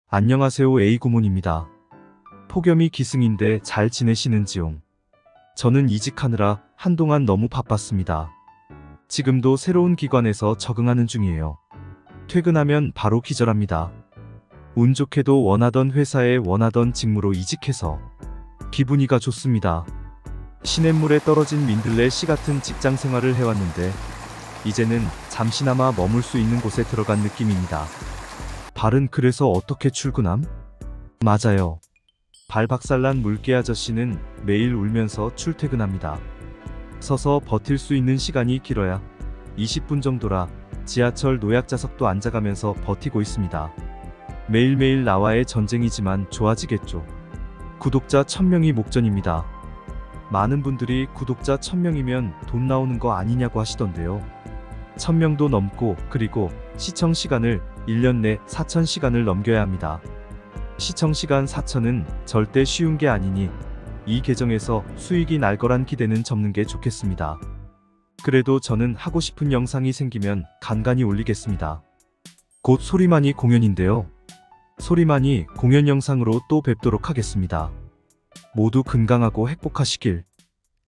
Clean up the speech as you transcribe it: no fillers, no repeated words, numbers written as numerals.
안녕하세요, A구몬입니다. 폭염이 기승인데 잘 지내시는지요? 저는 이직하느라 한동안 너무 바빴습니다. 지금도 새로운 기관에서 적응하는 중이에요. 퇴근하면 바로 기절합니다. 운 좋게도 원하던 회사에 원하던 직무로 이직해서 기분이가 좋습니다. 시냇물에 떨어진 민들레 씨 같은 직장 생활을 해왔는데 이제는 잠시나마 머물 수 있는 곳에 들어간 느낌입니다. 발은 그래서 어떻게 출근함? 맞아요. 발 박살난 물개 아저씨는 매일 울면서 출퇴근합니다. 서서 버틸 수 있는 시간이 길어야 20분 정도라 지하철 노약자석도 앉아가면서 버티고 있습니다. 매일매일 나와의 전쟁이지만 좋아지겠죠. 구독자 1000명이 목전입니다. 많은 분들이 구독자 1000명이면 돈 나오는 거 아니냐고 하시던데요. 1000명도 넘고 그리고 시청 시간을 1년 내 4000시간을 넘겨야 합니다. 시청 시간 4000은 절대 쉬운 게 아니니 이 계정에서 수익이 날 거란 기대는 접는 게 좋겠습니다. 그래도 저는 하고 싶은 영상이 생기면 간간히 올리겠습니다. 곧 소리만이 공연인데요. 소리만이 공연 영상으로 또 뵙도록 하겠습니다. 모두 건강하고 행복하시길.